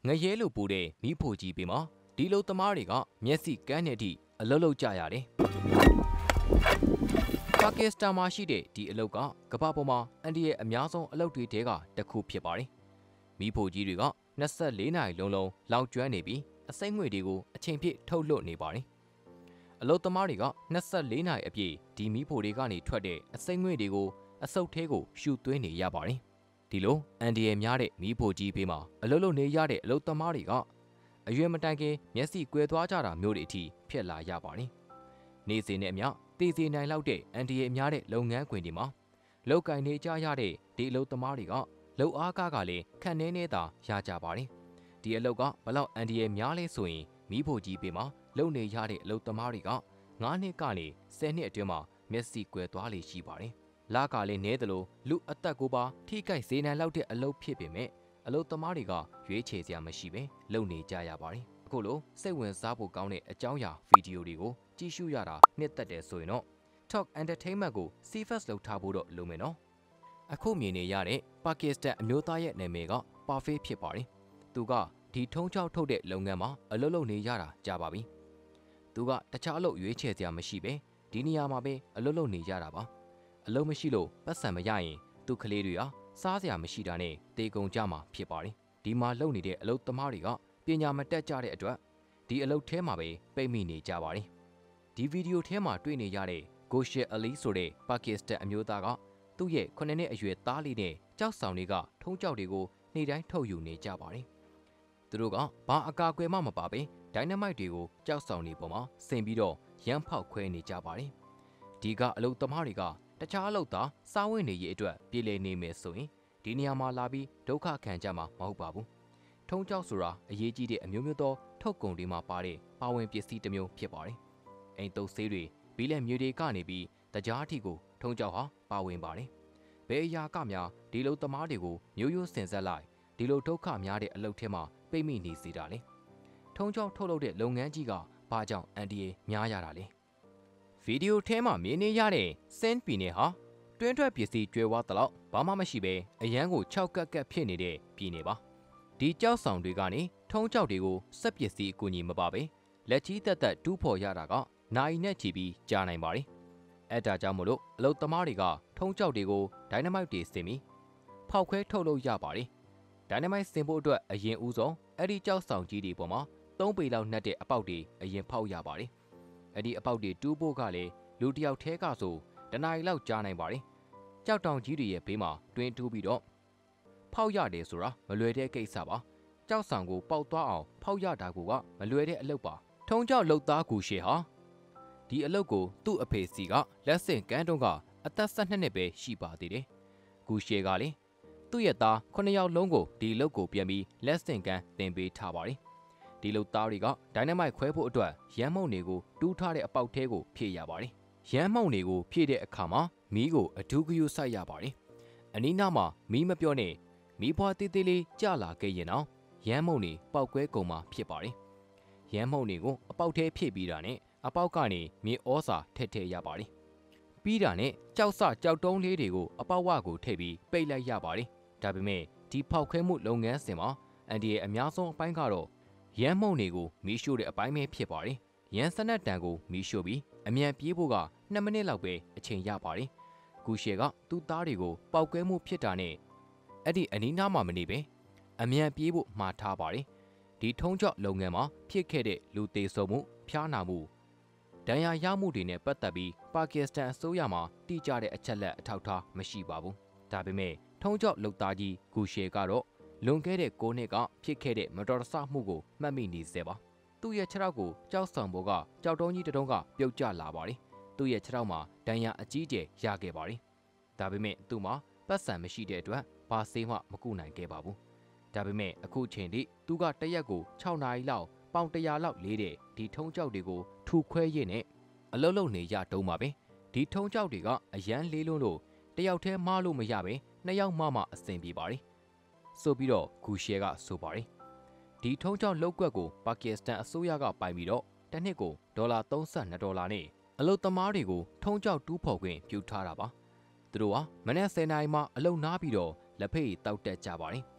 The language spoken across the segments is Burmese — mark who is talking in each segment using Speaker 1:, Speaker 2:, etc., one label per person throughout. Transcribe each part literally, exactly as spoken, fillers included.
Speaker 1: ငရဲလိုပူတဲ့မီးဖိုကြီးပေမှာဒီလိုသမားတွေကမျက်စိကန်းတဲ့အထိအလုပ်လုပ်ကြရတယ်ပါကစ္စတန်မှာရှိတဲ့ဒီအလုပ်ကကမ္ဘာပေါ်မှာအန်ဒီရဲ့အများဆုံးအလုပ်တွေထဲကတစ်ခုဖြစ်ပါတယ်မီးဖိုကြီးတွေကနှစ်ဆယ့်လေးနာရီလုံးလုံးလောင်ကျွမ်းနေပြီးအစိမ့်ငွေတွေကိုအချိန်ပြည့်ထုတ်လွှတ်နေပါတယ်အလုပ်သမားတွေကနှစ်ဆယ့်လေးနာရီအပြည့်ဒီမီးဖိုတွေကနေထွက်တဲ့အစိမ့်ငွေတွေကိုအဆုတ်ထဲကိုရှူသွင်းနေရပါတယ်ဒီလိုအန်ဒီရဲ့များတဲ့မီးဖိုကြီးဘေးမှာအလုပ်လုပ်နေရတဲ့အလုပ်သမားတွေကအရွယ်မတိုင်ခင်မျက်စိကွယ်သွားကြတာမျိုးတွေအထိဖြစ်လာရပါတယ်နေစဉ်နဲ့အမျှတည်စေနိုင်လောက်တဲ့အန်ဒီရဲ့များတဲ့လုပ်ငန်းခွင်တွေမှာလောက်ကင်နေကြရတဲ့ဒီအလုပ်သမားတွေကလုပ်အားကားကလည်းခန့်နေနေသာရကြပါတယ်ဒီအလုပ်ကဘလောက်အန်ဒီရဲ့များလဲဆိုရင်မီးဖိုကြီးဘေးမှာလုပ်နေရတဲ့အလုပ်သမားတွေကငါးနှစ်ကနေဆယ်နှစ်အတွင်းမှာမျက်စိကွယ်သွားလေရှိပါတယ်လာကလည်းနဲသလိုလူအသက်ကိုပါထိကြိုက်စေနိုင်လောက်တဲ့အလုပ်ဖြစ်ပေမဲ့အလုပ်သမားတွေကရွေးချယ်စရာမရှိပဲလုပ်နေကြရပါတယ်အခုလိုစိတ်ဝင်စားဖို့ကောင်းတဲ့အကြောင်းအရာဗီဒီယိုတွေကိုကြည့်ရှုရတာနှစ်သက်တယ်ဆိုရင်တော့ Talk Entertainment ကို Save Us လုပ်ထားဖို့တော့လိုမယ်နော်အခုမြင်နေရတဲ့ပါကစ္စတန်အမျိုးသားရဲ့နာမည်ကပါဖေးဖြစ်ပါတယ်သူကဒီထုံးချောက်ထုတ်တဲ့လုပ်ငန်းမှာအလုပ်လုပ်နေရတာကြာပါပြီသူကတခြားအလုပ်ရွေးချယ်စရာမရှိပဲဒီနေရာမှာပဲအလုပ်လုပ်နေရတာပါအလုပ်မရှိလို့ပတ်စံမရရင်သူကလေးတွေဟာစားစရာမရှိတာနဲ့တေကုန်ကြမှာဖြစ်ပါတယ်ဒီမှာလုပ်နေတဲ့အလုပ်သမားတွေကပညာမတက်ကြတဲ့အတွက်ဒီအလုပ်ထဲမှာပဲပိတ်မိနေကြပါတယ်ဒီဗီဒီယိုထဲမှာတွေ့နေရတဲ့ဂိုရှယ်အလီဆိုတဲ့ပါကစ္စတန်အမျိုးသားကသူ့ရဲ့ခုနှစ်နှစ်အရွယ်သားလေးနဲ့ကြောက်ဆောင်တွေကထုံးကြောက်တွေကိုနေ့တိုင်းထုတ်ယူနေကြပါတယ်သူတို့ကဘာအကာအကွယ်မှမပါပဲဒိုင်နမိုက်တွေကိုကြောက်ဆောင်နေပေါ်မှာဆင်ပြီးတော့ရမ်းဖောက်ခွဲနေကြပါတယ်ဒီကအလုပ်သမားတွေကတခြားအလုပ်သားစားဝတ်နေရေးအတွက်ပြည်လည်နေမယ်ဆိုရင်ဒီနေရာမှာလာပြီးဒုက္ခခံကြမှာမဟုတ်ပါဘူးထုံးကြောက်ဆိုတာအရေးကြီးတဲ့အမျိုးမျိုးသောထုတ်ကုန်တွေမှာပါတဲ့ပါဝင်ပစ္စည်းတစ်မျိုးဖြစ်ပါတယ်အိမ်တုပ်ဆေးတွေဘီလက်မြေတွေကနေပြီးတကြားအထိကိုထုံးကြောက်ဟာပါဝင်ပါတယ်ဘယ်အရာကများဒီလိုသမားတွေကိုမျိုးရိုးစင်ဆက်လိုက်ဒီလိုဒုက္ခများတဲ့အလုပ်ထဲမှာပိတ်မိနေစေတာလေထုံးကြောက်ထုတ်လုပ်တဲ့လုပ်ငန်းကြီးကဘာကြောင့်အန်ဒီအေများရတာလဲဗီဒီယိုထဲမှာမြင်နေရတဲ့စင်းပီနယ်ဟာတွင်းထွက်ပစ္စည်းကျွဲဝါးတလောက်ဘာမှမရှိပဲအရန်ကိုခြောက်ကက်ကက်ဖြစ်နေတဲ့ပြည်နယ်ပါဒီကြောက်ဆောင်တွေကနေထုံးကြောက်တွေကိုစက်ပစ္စည်းအကူအညီမပါပဲလက်ကြီးသက်သက်တူးဖော်ရတာကနိုင်နဲ့ချီပြီးကြာနိုင်ပါတယ်အဲဒါကြောင့်မို့လို့အလုပ်သမားတွေကထုံးကြောက်တွေကိုဒိုင်နမိုက်တွေဆင်ပြီးဖောက်ခွဲထုတ်လုပ်ရပါတယ်ဒိုင်နမိုက်ဆင်ဖို့အတွက်အရင်ဦးဆုံးအဲ့ဒီကြောက်ဆောင်ကြီးတွေပေါ်မှာသုံးပေလောက်နှက်တဲ့အပေါက်တွေအရင်ဖောက်ရပါတယ်အဲ့ဒီအပေါက်တွေတူးဖို့ကလည်းလူတစ်ယောက်တည်းကဆိုတနားရီလောက်ကြာနိုင်ပါတယ်ကြောက်တောင်ကြီးတွေရဲ့ဘေးမှာတွင်းတူးပြီးတော့ဖောက်ရတယ်ဆိုတာမလွယ်တဲ့ကိစ္စပါကြောက်ဆောင်ကိုပေါက်သွားအောင်ဖောက်ရတာကမလွယ်တဲ့အလုပ်ပါထုံးကြောက်လုပ်သားကူရှေဟာဒီအလုပ်ကိုသူ့အဖေစီကလက်ဆင့်ကန်းတုံးကအသက်၁၂နှစ်ပဲရှိပါသေးတယ်ကူရှေကလည်းသူ့ရဲ့သားခုနှစ်ယောက်လုံးကိုဒီအလုပ်ကိုပြန်ပြီးလက်ဆင့်ကန်းသင်ပေးထားပါတယ်ဒီလုပ်သားတွေကဒိုင်နမိုက်ခွဲဖို့အတွက်ရမ်းမုံတွေကိုတူးထားတဲ့အပေါက်ထဲကိုဖြည့်ရပါတယ်ရမ်းမုံတွေကိုဖြည့်တဲ့အခါမှာမီးကိုအထူးဂရုစိုက်ရပါတယ်အနီးနားမှာမီးမပြောနဲ့မီးဖွားသေးသေးလေးကျလာခဲ့ရင်တော့ရမ်းမုံတွေပေါက်ကွဲကုန်မှာဖြစ်ပါတယ်ရမ်းမုံတွေကိုအပေါက်ထဲဖြည့်ပြီးတာနဲ့အပေါက်ကနေမြေဩစာထည့်ထည့်ရပါတယ်ပြီးတာနဲ့ကြောက်စကြောက်တုံးလေးတွေကိုအပေါက်ဝကိုထည့်ပြီးပိတ်လိုက်ရပါတယ်ဒါပေမဲ့ဒီဖောက်ခွဲမှုလုပ်ငန်းစဉ်မှာအန်ဒီရဲ့အများဆုံးအပိုင်းကတော့ရမ်းမုံတွေကိုမီးရှို့တဲ့အပိုင်းပဲဖြစ်ပါတယ်ရမ်းစနက်တန်ကိုမီးရှို့ပြီးအမြန်ပြေးဖို့ကနှစ်မိနစ်လောက်ပဲအချိန်ရပါတယ်ဂူရှေကသူ့သားတွေကိုပောက်ကွဲမှုဖြစ်တာနဲ့အဲ့ဒီအနီးနားမှာမနေပဲအမြန်ပြေးဖို့မှားထားပါတယ်ဒီထုံးကြော့လုပ်ငန်းမှာဖြစ်ခဲ့တဲ့လူသေဆုံးမှုဖျားနာမှုဒဏ်ရာရမှုတွေနဲ့ပတ်သက်ပြီးပါကစ္စတန်အစိုးရမှာတိကျတဲ့အချက်လက်အထောက်အထားမရှိပါဘူးဒါပေမဲ့ထုံးကြော့လုပ်သားကြီးဂူရှေကတော့လွန်ခဲ့တဲ့၉နှစ်ကဖြစ်ခဲ့တဲ့မတော်တဆမှုကိုမှတ်မိနေစေပါသူ့ရဲ့ခြေထောက်ကိုကြောက်ဆောင်ပေါ်ကကြောက်တုံးကြီးတုံးကပြုတ်ကျလာပါတယ်သူ့ရဲ့ခြေထောက်မှာဒဏ်ရာအကြီးကျယ်ရခဲ့ပါတယ်ဒါပေမဲ့သူ့မှာပတ်စံမရှိတဲ့အတွက်ဘာဆေးမှမကုနိုင်ခဲ့ပါဘူးဒါပေမဲ့အခုချိန်ထိသူကတရက်ကို၆နာရီလောက်ပေါင်တရာလောက်လေးတဲ့ဒီထုံးကြောက်တွေကိုထူခွဲရင်းနဲ့အလုံးလုံးနေရတုံးပါပဲဒီထုံးကြောက်တွေကအရန်လေးလွန်းလို့တယောက်တည်းမလို့မရပဲနှစ်ယောက်မှမှအဆင်ပြေပါတယ်ဆိုပြီးတော့ဂူရှဲကဆိုပါတယ်ဒီထုံးကြောက်လောက်ကွက်ကိုပါကစ္စတန်အစိုးရကပိုင်ပြီးတော့တစ်နှစ်ကိုဒေါ်လာ၃၂ဒေါ်လာနဲ့အလုပ်သမားတွေကိုထုံးကြောက်တူးဖော်ခွင့်ပြုထားတာပါသူတို့ဟာမနက်၁၀နာရီမှအလုပ်နားပြီးတော့လက်ဖက်ရည်တောက်တက်ကြပါတယ်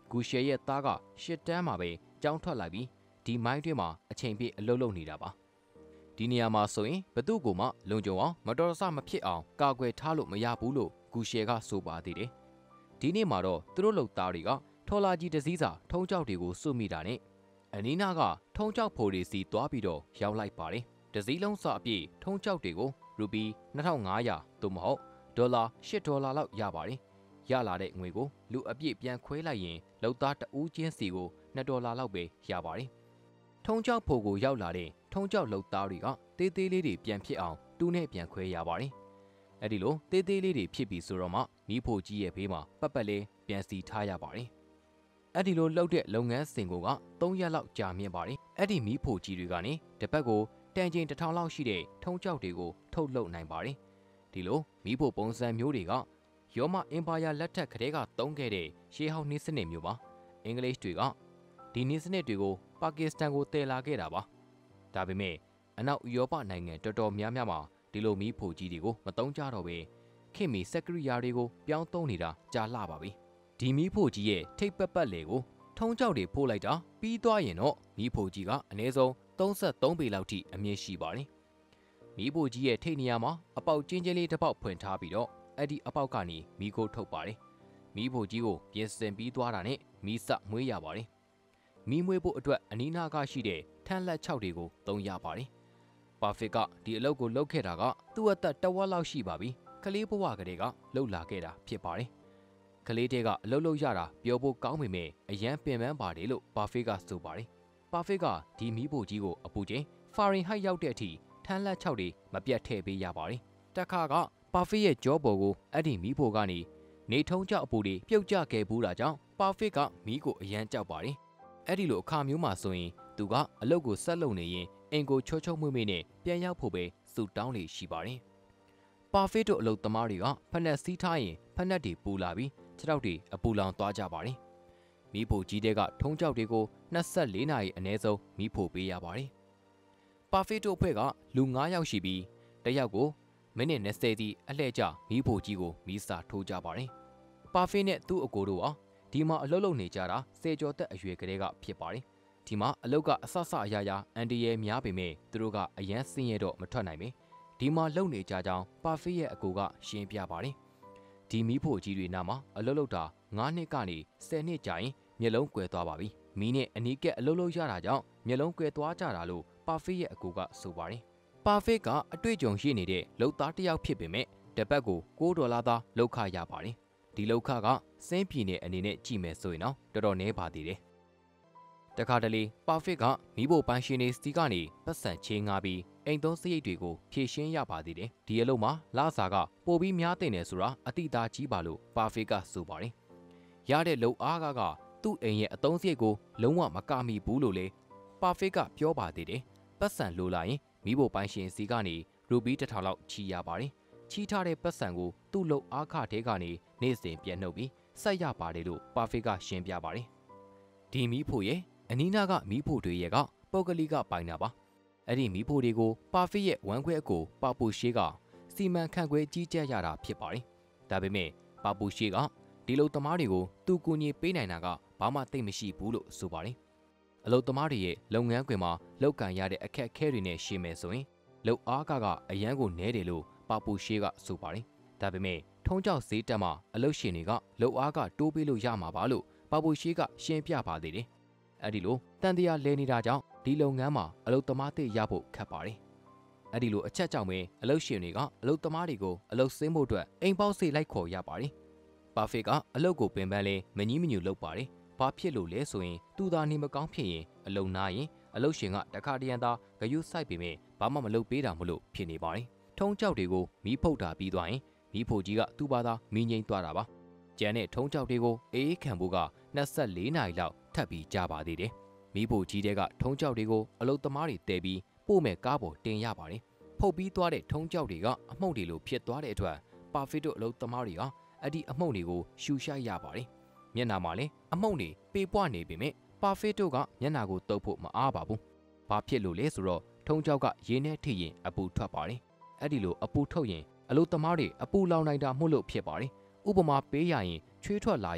Speaker 1: ဂူရှယ်ရဲ့သားကရှစ်တန်းမှာပဲကျောင်းထွက်လိုက်ပြီးဒီမိုင်းတွင်းမှာအချိန်ပြည့်အလုပ်လုပ်နေတာပါဒီနေရာမှာဆိုရင်ဘသူ့ကိုမှလုံခြုံအောင်မတော်တဆမဖြစ်အောင်ကာကွယ်ထားလို့မရဘူးလို့ဂူရှယ်ကဆိုပါသေးတယ်ဒီနေ့မှာတော့သူတို့လုပ်သားတွေကထော်လာကြီးတစည်းစာထုံးကြောက်တွေကိုစုမိတာနဲ့အနီးနားကထုံးကြောက်ဖိုတွေစီသွားပြီးတော့ရောက်လိုက်ပါတယ်တစည်းလုံးစာအပြည့်ထုံးကြောက်တွေကိုရူပီနှစ်ထောင်ငါးရာသို့မဟုတ်ဒေါ်လာရှစ်ဒေါ်လာလောက်ရပါတယ်ရလာတဲ့ငွေကိုလူအပြည့်ပြန်ခွဲလိုက်ရင်လုပ်သားတဦးချင်းစီကိုနှစ်ဒေါ်လာလောက်ပဲရပါတယ်ထုံးကြောက်ဖိုကိုရောက်လာတဲ့ထုံးကြောက်လုပ်သားတွေကတေးသေးလေးတွေပြန်ဖြစ်အောင်တူးနဲ့ပြန်ခွဲရပါတယ်အဲ့ဒီလိုတေးသေးလေးတွေဖြစ်ပြီးဆိုတော့မှမီးဖိုကြီးရဲ့ဘေးမှာပတ်ပတ်လေးပြန်စီထားရပါတယ်အဲ့ဒီလိုလှုပ်တဲ့လုပ်ငန်းစဉ်ကသုံးရက်လောက်ကြာမြင့်ပါတယ်အဲ့ဒီမီးဖိုကြီးတွေကနေတစ်ပတ်ကိုတန်ချိန်တစ်ထောင်လောက်ရှိတဲ့ထုံးကြောက်တွေကိုထုတ်လုပ်နိုင်ပါတယ်ဒီလိုမီးဖိုပုံစံမျိုးတွေကရောမအင်ပါယာလက်ထက်ကတည်းကသုံးခဲ့တဲ့ရှေးဟောင်းနှင်းစနစ်မျိုးပါအင်္ဂလိပ်တွေကဒီနှင်းစနစ်တွေကိုပါကစ္စတန်ကိုတည်လာခဲ့တာပါဒါပေမဲ့အနောက်ဥရောပနိုင်ငံတော်တော်များများမှာဒီလိုမီးဖိုကြီးတွေကိုမသုံးကြတော့ဘဲခင်မီစက်ကရိယာတွေကိုပြောင်းသုံးနေတာကြာလှပါပြီဒီမီးဖိုကြီးရဲ့ထိပ်ပတ်ပတ်လေကိုထုံးကြောက်တွေဖိုးလိုက်တာပြီးသွားရင်တော့မီးဖိုကြီးကအနည်းဆုံးသုံးဆသုံးပေလောက်ထိအမြင့်ရှိပါတယ်မီးဖိုကြီးရဲ့ထိပ်နေရာမှာအပေါက်ကျင်းကျင်းလေးတစ်ပေါက်ဖွင့်ထားပြီးတော့အဲ့ဒီအပေါက်ကနေမီးကိုထုတ်ပါတယ်မီးဖိုကြီးကိုပြင်ဆင်ပြီးသွားတာနဲ့မီးစမွေးရပါတယ်မီးမွေးဖို့အတွက်အနီးနားကရှိတဲ့ထန်းလက်ချောက်တွေကိုသုံးရပါတယ်ပါဖစ်ကဒီအလုပ်ကိုလုပ်ခဲ့တာကသူ့အသက်တဝက်လောက်ရှိပါပြီကလေးဘဝကလေးကလှုပ်လာခဲ့တာဖြစ်ပါတယ်ကလေးတဲကအလုပ်လုပ်ရတာပြောဖို့ကောင်းပေမဲ့အရန်ပင်ပန်းပါတယ်လို့ပါဖစ်ကဆိုပါတယ်ပါဖစ်ကဒီမီးဖိုကြီးကိုအပူချိန်ဖာရင်ဟိုက်ရောက်တဲ့အထိထန်းလက်ချောက်တွေမပြတ်ထည့်ပေးရပါတယ်တခါကပါဖစ်ရဲ့ကြောပေါ်ကိုအဲ့ဒီမီးဖိုကနေနေထုံးကြောက်အပူတွေပြုတ်ကျခဲ့ဘူးတာကြောင့်ပါဖစ်ကမီးကိုအရန်ကြောက်ပါတယ်အဲ့ဒီလိုအခါမျိုးမှာဆိုရင်သူကအလုပ်ကိုဆက်လုပ်နေရင်အင်ကိုချောချောမွေ့မွေ့နဲ့ပြန်ရောက်ဖို့ပဲစုတောင်းနေရှိပါတယ်ပါဖစ်တို့အလုပ်သမားတွေကဖက်နက်စီးထားရင်ဖက်နက်တွေပူလာပြီးခြေထောက်တွေအပူလောင်သွားကြပါတယ်မီးဖိုကြီးတဲ့ကထုံးကြောက်တွေကိုနှစ်ဆယ့်လေးနာရီအနည်းဆုံးမီးဖိုပေးရပါတယ်ပါဖစ်တို့အဖွဲ့ကလူငါးယောက်ရှိပြီးတစ်ယောက်ကိုမိနစ်၂၀တီအလှည့်ကျမီးဖိုကြီးကိုမီးစာထိုးကြပါတယ်ပါဖစ်နဲ့သူ့အကိုတို့ဟာဒီမှာအလုပ်လုပ်နေကြတာဆယ်ကျော်သက်အရွယ်ကလေးကဖြစ်ပါတယ်ဒီမှာအလုပ်ကအဆဆအရာရာအန်တီရဲများပေမဲ့သူတို့ကအရန်စင်းရတော့မထွက်နိုင်ပဲဒီမှာလုပ်နေကြကြောင်းပါဖစ်ရဲ့အကိုကရှင်းပြပါတယ်ဒီမီးဖိုကြီးတွေနားမှာအလုပ်လုပ်တာငါးနှစ်ကနေဆယ်နှစ်ကြာရင်မျက်လုံးကွယ်သွားပါပြီမီးနဲ့အနီးကပ်အလုပ်လုပ်ရတာကြောင့်မျက်လုံးကွယ်သွားကြတာလို့ပါဖစ်ရဲ့အကိုကဆိုပါတယ်ပါဖစ်ကအတွေ့အကြုံရှိနေတဲ့လုပ်သားတစ်ယောက်ဖြစ်ပေမဲ့တစ်ပတ်ကို၉ဒေါ်လာသားလောက်ခရပါတယ်ဒီလောက်ခကစင်းပြည်နယ်အနေနဲ့ကြည့်မယ်ဆိုရင်တော့တော်တော်နည်းပါသေးတယ်တခါတလေပါဖစ်ကမီးဖိုပန်းရှင်နေစီကနေပတ်စံချင်းငါပြီးအိမ်သုံးစရိတ်တွေကိုဖြည့်ရှင်းရပါသေးတယ်ဒီအလုပ်မှာလာစာကပိုပြီးများတင်တယ်ဆိုတာအတိအသားကြီးပါလို့ပါဖစ်ကဆိုပါတယ်ရတဲ့လုံအားကကသူ့အိမ်ရဲ့အသုံးစရိတ်ကိုလုံးဝမကမိဘူးလို့လေပါဖစ်ကပြောပါသေးတယ်ပတ်စံလိုလာရင်မီးဖိုပန်းရှင်စီကနေရူပီတစ်ထောင်လောက်ချီရပါတယ်ချီထားတဲ့ပတ်စံကိုသူ့လုံအားခတဲကနေနေ့စဉ်ပြန်နှုတ်ပြီးဆက်ရပါတယ်လို့ပါဖစ်ကရှင်းပြပါတယ်ဒီမီးဖိုရဲ့အနီးနားကမီးဖိုတွေရဲ့ကပုဂ္ဂလိကပိုင်တာပါအဲ့ဒီမီးဖိုတွေကိုပါဖစ်ရဲ့ဝမ်းခွဲအကိုပါပူရှေးကစီမံခန့်ခွဲကြီးကြပ်ရတာဖြစ်ပါတယ်ဒါပေမဲ့ပါပူရှေးကဒီလုံသမားတွေကိုသူ့ကူညီပေးနိုင်တာကဘာမှသိမရှိဘူးလို့ဆိုပါတယ်အလုံသမားတွေရဲ့လုပ်ငန်းခွင်မှာလောက်ကန်ရတဲ့အခက်အခဲတွေနဲ့ရှင်းမယ်ဆိုရင်လုံအားကကအရန်ကိုနဲတယ်လို့ပါပူရှေးကဆိုပါတယ်ဒါပေမဲ့ထုံးကြောက်ဈေးတက်မှာအလုတ်ရှင်တွေကလုံအားကတိုးပေးလို့ရမှာပါလို့ပါပူရှေးကရှင်းပြပါသေးတယ်အဲ့ဒီလိုတန်တရားလဲနေတာကြောင့်ဒီလုပ်ငန်းမှာအလုတ်သမားတွေရဖို့ခက်ပါတယ်အဲ့ဒီလိုအချက်ကြောင့်ပဲအလုတ်ရှင်တွေကအလုတ်သမားတွေကိုအလုတ်ဆင်းဖို့အတွက်အိမ်ပေါက်စိတ်လိုက်ခေါ်ရပါတယ်ပါဖစ်ကအလုတ်ကိုပင်ပန်းလဲမငီးမညူလုပ်ပါတယ်ဘာဖြစ်လို့လဲဆိုရင်သူသာနေမကောင်းဖြစ်ရင်အလုံနာရင်အလုတ်ရှင်ကတခါတရံသာဂယုစိုက်ပေမဲ့ဘာမှမလုပ်ပေးတာမလို့ဖြစ်နေပါတယ်ထုံးကြောက်တွေကိုမီးဖုတ်တာပြီးသွားရင်မီးဖိုကြီးကသူ့ဘာသာမီးငိမ့်သွားတာပါကျန်တဲ့ထုံးကြောက်တွေကိုအေးအေးခံဖို့ကနှစ်ဆယ့်လေးနာရီလောက်ထပ်ပြီးကြာပါသေးတယ်မီးဖိုကြီးတွေကထုံးကြောက်တွေကိုအလုတ်သမားတွေတဲပြီးပို့မဲ့ကားပေါ်တင်ရပါတယ်ဖုတ်ပြီးသွားတဲ့ထုံးကြောက်တွေကအမှုန့်တွေလိုဖြစ်သွားတဲ့အတွက်ပါဖစ်တို့အလုတ်သမားတွေကအဲ့ဒီအမှုန့်တွေကိုရှူရှိုက်ရပါတယ်မျက်နှာမှာလည်းအမှုန့်တွေပေပွားနေပေမဲ့ပါဖစ်တို့ကမျက်နှာကိုတုပ်ဖို့မအားပါဘူးဘာဖြစ်လို့လဲဆိုတော့ထုံးကြောက်ကရင်းနဲ့ထိရင်အပူထွက်ပါတယ်အဲ့ဒီလိုအပူထုတ်ရင်အလုတ်သမားတွေအပူလောင်နိုင်တာမို့လို့ဖြစ်ပါတယ်ဥပမာပေးရရင်ချွေးထွက်လာရင်တော့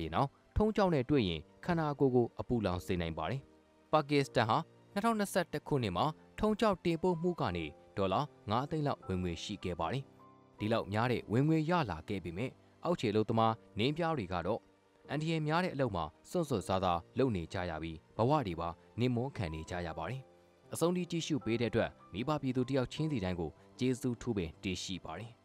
Speaker 1: ထုံးကြောက်နဲ့တွေ့ရင်ခန္ဓာကိုယ်ကိုအပူလောင်စေနိုင်ပါတယ်။ပါကစ္စတန်ဟာ၂၀၂၁ခုနှစ်မှာထုံးကြောက်တင်ပို့မှုကနေဒေါ်လာငါးသိန်းလောက်ဝင်ငွေရှိခဲ့ပါတယ်။ဒီလောက်များတဲ့ဝင်ငွေရလာခဲ့ပေမဲ့အောက်ခြေလုံသမားနင်းပြားတွေကတော့အန်ဒီရဲ့များတဲ့အလုပ်မှာစွန့်စွန့်စားစားလုပ်နေကြရပြီးဘဝတွေပါနစ်မွန်းခံနေကြရပါတယ်။အဆုံးထိကြည့်ရှုပေးတဲ့အတွက်မိဘပြည်သူတယောက်ချင်းစီတိုင်းကိုကျေးဇူးထူးပင်တင်ရှိပါတယ်